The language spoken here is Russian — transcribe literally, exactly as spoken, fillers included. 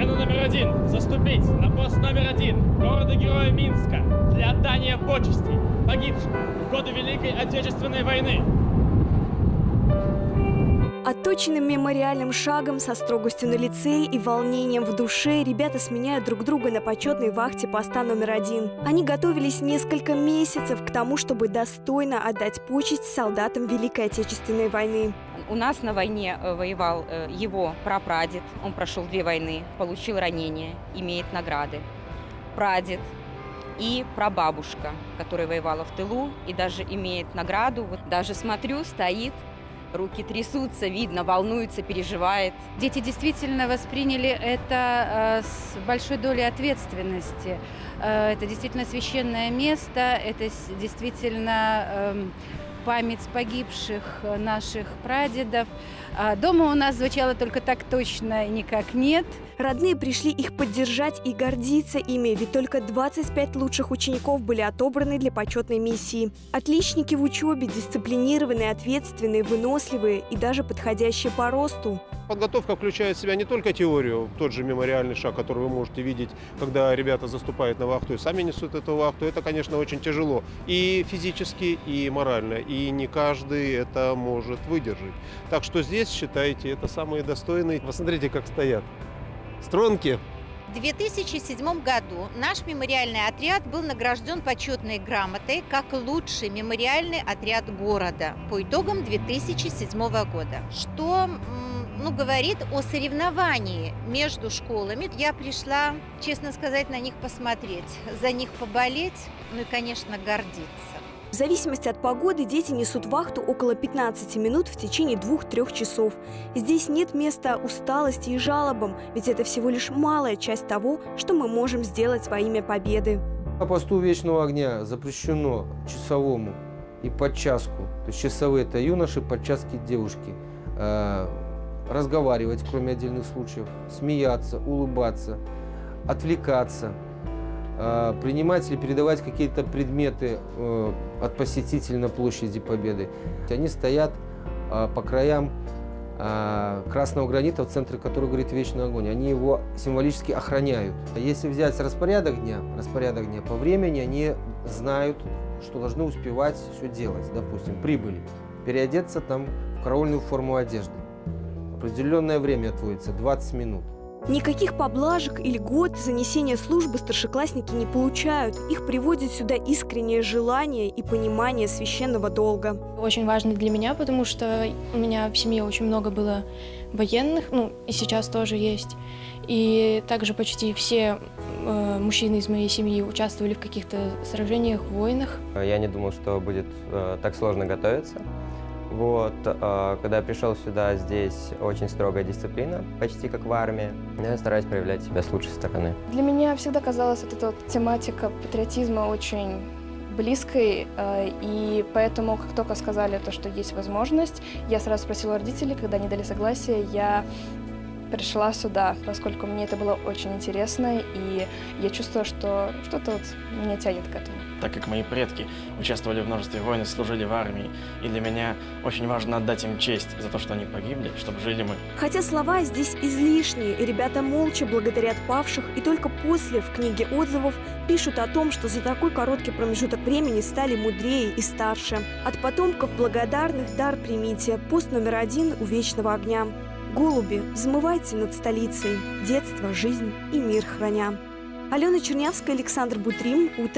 Воину номер один заступить на пост номер один города-героя Минска для отдания почестей погибшим в годы Великой Отечественной войны. Отточенным мемориальным шагом, со строгостью на лице и волнением в душе ребята сменяют друг друга на почетной вахте поста номер один. Они готовились несколько месяцев к тому, чтобы достойно отдать почесть солдатам Великой Отечественной войны. У нас на войне воевал его прапрадед, он прошел две войны, получил ранения, имеет награды. Прадед и прабабушка, которая воевала в тылу и даже имеет награду. Вот даже смотрю, стоит. Руки трясутся, видно, волнуется, переживает. Дети действительно восприняли это с большой долей ответственности. Это действительно священное место, это действительно память погибших наших прадедов. Дома у нас звучало только так точно и никак нет. Родные пришли их поддержать и гордиться ими, ведь только двадцать пять лучших учеников были отобраны для почетной миссии. Отличники в учебе, дисциплинированные, ответственные, выносливые и даже подходящие по росту. Подготовка включает в себя не только теорию, тот же мемориальный шаг, который вы можете видеть, когда ребята заступают на вахту и сами несут эту вахту. Это, конечно, очень тяжело и физически, и морально. И не каждый это может выдержать. Так что здесь, считайте, это самые достойные. Посмотрите, как стоят. Стронки. В две тысячи седьмом году наш мемориальный отряд был награжден почетной грамотой как лучший мемориальный отряд города по итогам две тысячи седьмого года, что ну, говорит о соревновании между школами. Я пришла, честно сказать, на них посмотреть, за них поболеть, ну и, конечно, гордиться. В зависимости от погоды дети несут вахту около пятнадцати минут в течение двух-трех часов. Здесь нет места усталости и жалобам, ведь это всего лишь малая часть того, что мы можем сделать во имя победы. На посту Вечного огня запрещено часовому и подчаску, то есть часовые – это юноши, подчаски – девушки, э, разговаривать, кроме отдельных случаев, смеяться, улыбаться, отвлекаться, принимать или передавать какие-то предметы от посетителей на площади Победы. Они стоят по краям красного гранита, в центре которого горит вечный огонь. Они его символически охраняют. Если взять распорядок дня, распорядок дня по времени, они знают, что должны успевать все делать. Допустим, прибыли, переодеться там в караульную форму одежды. Определенное время отводится, двадцать минут. Никаких поблажек или льгот за несение службы старшеклассники не получают. Их приводит сюда искреннее желание и понимание священного долга. Очень важно для меня, потому что у меня в семье очень много было военных, ну и сейчас тоже есть. И также почти все э, мужчины из моей семьи участвовали в каких-то сражениях, войнах. Я не думал, что будет э, так сложно готовиться. Вот, когда я пришел сюда, здесь очень строгая дисциплина, почти как в армии. Я стараюсь проявлять себя с лучшей стороны. Для меня всегда казалась вот эта вот тематика патриотизма очень близкой, и поэтому, как только сказали то, что есть возможность, я сразу спросила родителей, когда они дали согласие, я пришла сюда, поскольку мне это было очень интересно, и я чувствую, что что-то вот меня тянет к этому. Так как мои предки участвовали в множестве войн и служили в армии, и для меня очень важно отдать им честь за то, что они погибли, чтобы жили мы. Хотя слова здесь излишние, и ребята молча благодарят павших, и только после в книге отзывов пишут о том, что за такой короткий промежуток времени стали мудрее и старше. От потомков благодарных дар примите. Пост номер один у Вечного огня. Голуби, взмывайте над столицей, детство, жизнь и мир храня. Алена Чернявская, Александр Бутрим. Утро.